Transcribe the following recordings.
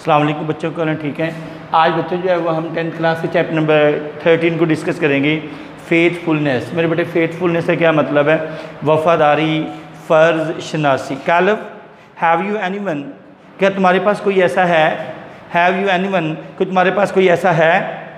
अस्सलाम वालेकुम बच्चों को ठीक है। आज बच्चों जो है वो हम 10th क्लास के चैप्टर नंबर 13 को डिस्कस करेंगे। फेथफुलनेस। मेरे बेटे फेथफुलनेस का क्या मतलब है? वफ़ादारी, फ़र्ज़ शनासी। कालिफ हैव यू एनीवन, क्या तुम्हारे पास कोई ऐसा है? हैव यू एनीवन, कि तुम्हारे पास कोई ऐसा है?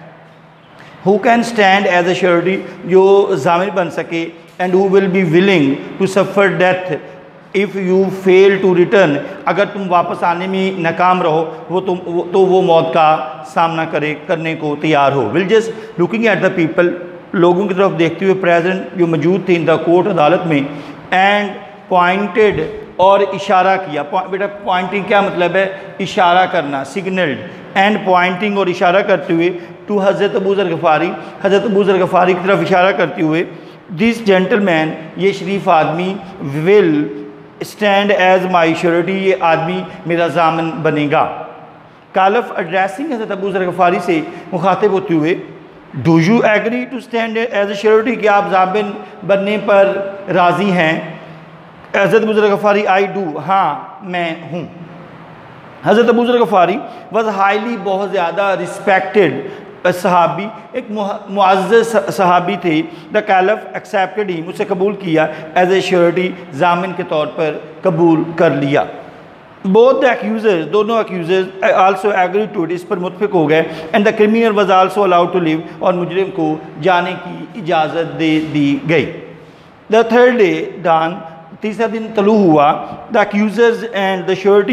Who can stand as a surety, जो ज़ामिन बन सके। And who will be willing to suffer death if you fail to return, अगर तुम वापस आने में नाकाम रहो तो वो मौत का सामना करने को तैयार हो। Will just looking at the people, लोगों की तरफ देखते हुए, प्रेजेंट जो मौजूद थे इन द कोर्ट अदालत में, एंड पॉइंटेड और इशारा किया। बेटा पॉइंटिंग क्या मतलब है? इशारा करना, सिग्नल्ड। एंड पॉइंटिंग और इशारा करते हुए टू हज़रत अबू ज़र गफ़ारी, हज़रत अबू ज़र गफ़ारी की तरफ इशारा करते हुए, दिस जेंटलमैन, ये शरीफ आदमी, will stand as my surety, ये आदमी मेरा ज़ामिन बनेगा। कालफ एड्रेसिंग हज़रत अबू ज़र गफ़ारी से मुखातिब होते हुए, do you agree to stand as a surety, कि आप ज़ामिन बनने पर राज़ी हैं? हज़रत अबू ज़र गफ़ारी, आई डू, हाँ मैं हूँ। हज़रत अबू ज़र गफ़ारी वॉज हाईली, बहुत ज़्यादा रिस्पेक्टेड सहाबी, एक मुअज़्ज़ज़ सहाबी थे। द कैलफ एक्सेप्टेड ही, मुझसे कबूल किया, एज ए श्योरिटी, ज़ामिन के तौर पर कबूल कर लिया। बोथ द एक्यूजर्स, दोनों accusers also agree to it, इस पर मुत्फिक हो गए। And the criminal was also allowed to live, और मुजरिम को जाने की इजाज़त दे दी गई। द थर्ड डे डान, तीसरा दिन तलू हुआ। The accusers and the surety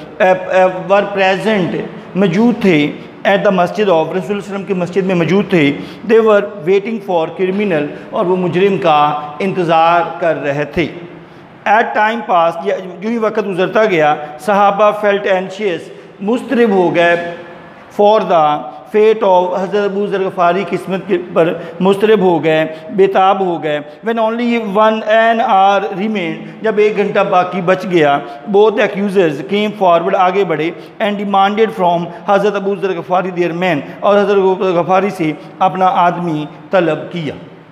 were present, मौजूद थे। एट द मस्जिद ऑफ, रसूल सल्लल्लाहु अलैहि वसल्लम की मस्जिद में मौजूद थे। They were waiting for criminal, और वो मुजरिम का इंतज़ार कर रहे थे। एट टाइम पास, जो ही वक्त गुजरता गया, सहाबा फेल्ट एंशियस, मुस्तरिब हो गए, फॉर द फेट ऑफ, हज़रत अबू ज़र गफ़ारी किस्मत के पर मुस्तरिब हो गए, बेताब हो गए। व्हेन ओनली 1 hour रिमेन, जब 1 घंटा बाकी बच गया, बोथ एक्यूजर्स केम फॉरवर्ड, आगे बढ़े, एंड डिमांडेड फ्रॉम हज़रत अबू ज़र गफ़ारी देयर मैन, और हज़रत अबू ज़र गफ़ारी से अपना आदमी तलब किया।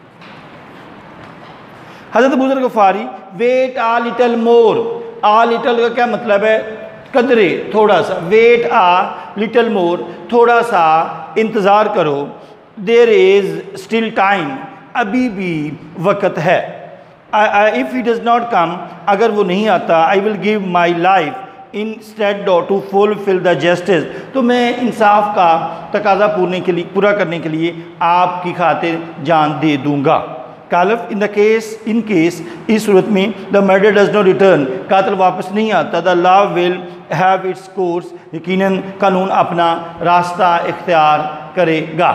हज़रत Abu Zar Ghaffari, wait a little more, a little का क्या मतलब है? कदरे, थोड़ा सा। वेट आ लिटल मोर, थोड़ा सा इंतज़ार करो। देर इज़ स्टिल टाइम, अभी भी वक़्त है। If he does not come, अगर वो नहीं आता, I will give my life instead to fulfil the justice, तो मैं इंसाफ का तकाजा पूरा करने के लिए आपकी खातिर जान दे दूँगा। कालफ इन केस, इस सूरत में, the murder does not return, कातिल वापस नहीं आता, the law will have its course, यकीनन कानून अपना रास्ता इख्तियार करेगा।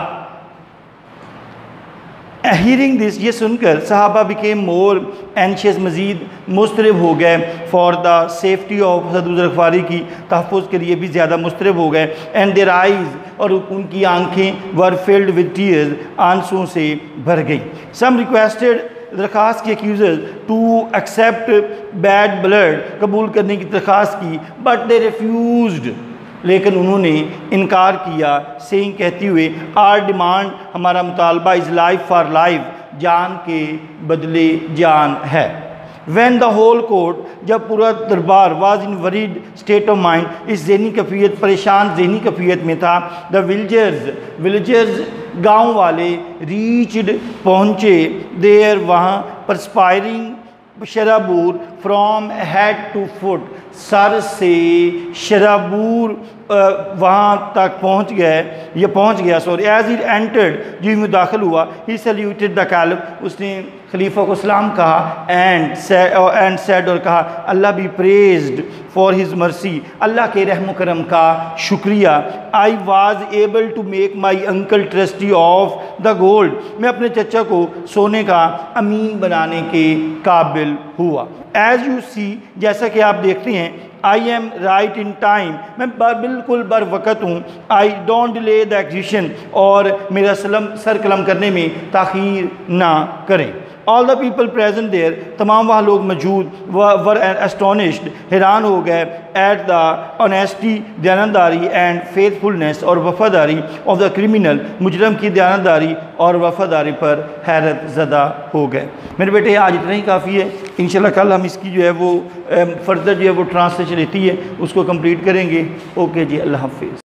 हीयरिंग दिस, ये सुनकर सहाबा बिकेम मोर एंशियस, मज़ीद मुस्तरिब हो गए। फॉर द सेफ्टी ऑफ, हज़रत अबू ज़र गफ़ारी की तहफ़्फ़ुज़ के लिए भी ज़्यादा मुस्तरिब हो गए। एंड देयर आइज़, और उनकी आंखें वर फिल्ड विद टीयर्स, आंसुओं से भर गई। सम रिक्वेस्टेड, दरख्वास्त की accusers, to accept bad blood, कबूल करने की दरख्वास्त की, बट दे रिफ्यूज्ड, लेकिन उन्होंने इनकार किया। सेइंग, कहती हुए, आर डिमांड, हमारा मुतालबा, इज़ लाइफ फॉर लाइफ, जान के बदले जान है। वैन द होल कोर्ट, जब पूरा दरबार, was in worried state of mind, इस जहनी कैफियत, परेशान जहनी कैफियत में था। द विलेजर्स गाँव वाले, रीच्ड, पहुँचे, देर, वहाँ, परस्पायरिंग शराबूर, फ्रॉम हेड टू फुट, सर से शराबूर वहाँ तक पहुँच गया। सॉरी, एज इट एंटर्ड, जो में दाखिल हुआ, ही सल्यूटेड द कैलिफ, उसने खलीफा को सलाम कहा। एंड सेड, और कहा, Allah be praised for his mercy, Allah के रहम करम का शुक्रिया। I was able to make my uncle trustee of the gold, मैं अपने चचा को सोने का अमीन बनाने के काबिल हुआ। एज यू सी, जैसा कि आप देखते हैं, I am right in time, मैं बिल्कुल बर वक़्त हूँ। I don't delay the execution, और मेरा सर कलम करने में ताख़ीर ना करें। All the people present there, तमाम वहाँ लोग मौजूद, वर एस्टोनिश्ड, हैरान हो गए, एट द ऑनेस्टी, दयानतदारी, एंड फेथफुलनेस और वफादारी ऑफ द क्रिमिनल, मुजरम की दयानतदारी और वफादारी पर हैरत ज़दा हो गए। मेरे बेटे आज इतना ही काफ़ी है। इंशाल्लाह कल हम इसकी जो है वो फर्दर जो है वो ट्रांसलेशन रहती है उसको कंप्लीट करेंगे। ओके जी, अल्लाह हाफिज़।